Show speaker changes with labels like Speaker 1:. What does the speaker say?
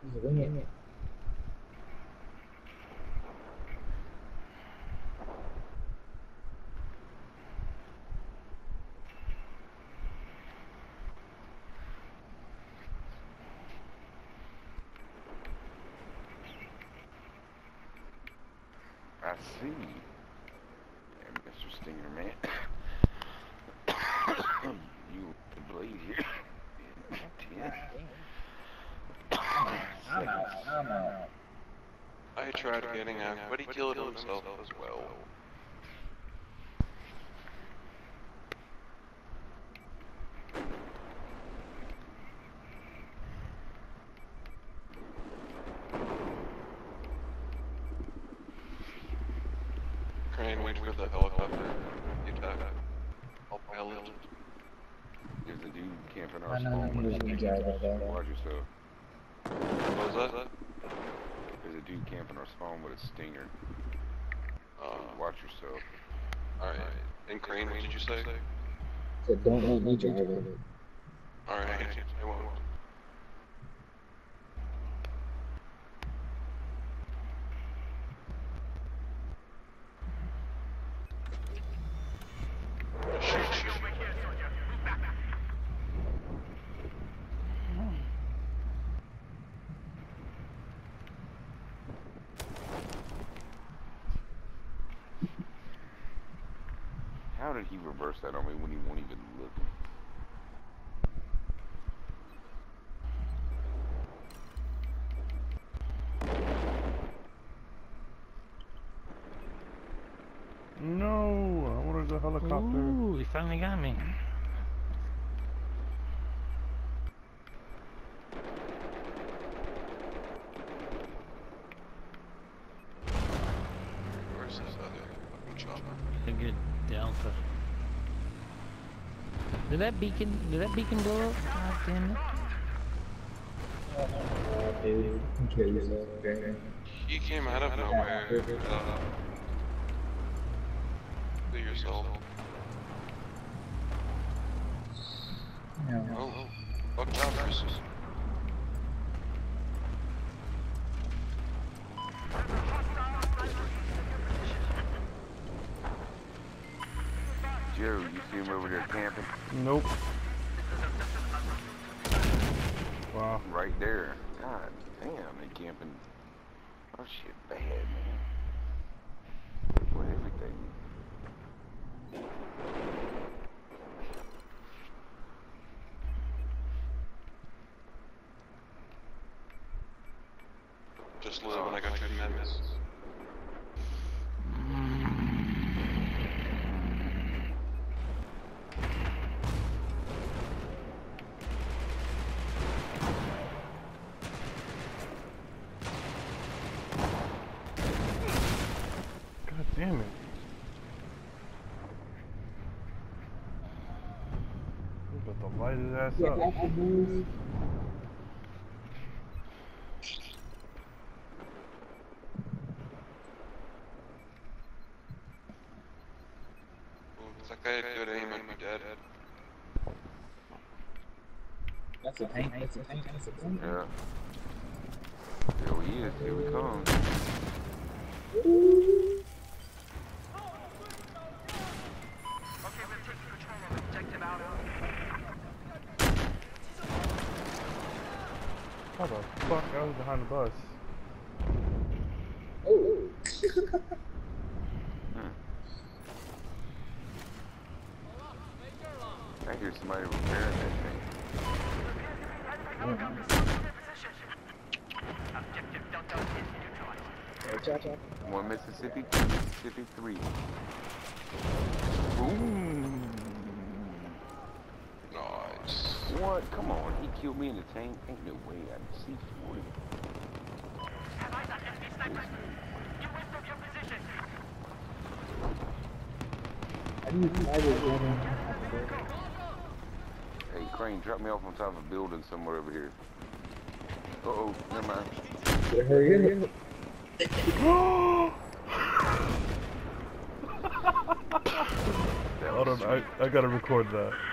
Speaker 1: Just wing it.
Speaker 2: I see. And Mr. Stinger, man. You bleed here.
Speaker 1: I'm out.
Speaker 3: I tried getting out, but he killed himself as well. Crane, wait for the helicopter. You attack. I'll pilot.
Speaker 2: There's a dude camping our
Speaker 1: I know
Speaker 2: spawn with a
Speaker 1: there's a
Speaker 2: stinger.
Speaker 1: guy right there.
Speaker 2: Watch yourself.
Speaker 3: What was that?
Speaker 2: There's a dude camping our spawn with a stinger.
Speaker 3: Uh,
Speaker 2: Watch yourself.
Speaker 3: Alright. And Crane, what did you say?
Speaker 1: So don't let me drive it.
Speaker 3: Alright, I won't.
Speaker 2: How did he reverse that on me when he won't even look?
Speaker 4: No, I wanted the helicopter.
Speaker 5: Ooh, he finally got me.
Speaker 3: Where's this other fucking chopper?
Speaker 5: A good Delta. Did that beacon blow up? God damn it.
Speaker 1: Dude, kill yourself. Okay.
Speaker 3: He came out of nowhere. To yourself.
Speaker 1: Yeah.
Speaker 3: Oh, fuck choppers.
Speaker 2: Joe, you see him over there camping?
Speaker 4: Nope. Wow.
Speaker 2: Right there. God damn, they camping. Oh shit, bad, man. For everything.
Speaker 3: Just live when I got your amendments.
Speaker 4: God damn it. I'm about to light his ass up.
Speaker 3: It's like I had good aim and be dead.
Speaker 1: That's a tank. That's a tank. That's a tank.
Speaker 2: Yeah. There he is. Here we come.
Speaker 4: How the fuck? I was behind the bus.
Speaker 1: Oh.
Speaker 2: I hear somebody repairing that thing. One Mississippi, two Mississippi, three. Boom.
Speaker 3: Nice.
Speaker 2: What? Come on, he killed me in the tank. Ain't no way I can see for him. Hey, Crane, drop me off on top of a building somewhere over here. Uh-oh, never mind.
Speaker 1: Hurry up.
Speaker 4: Hold on, I gotta record that.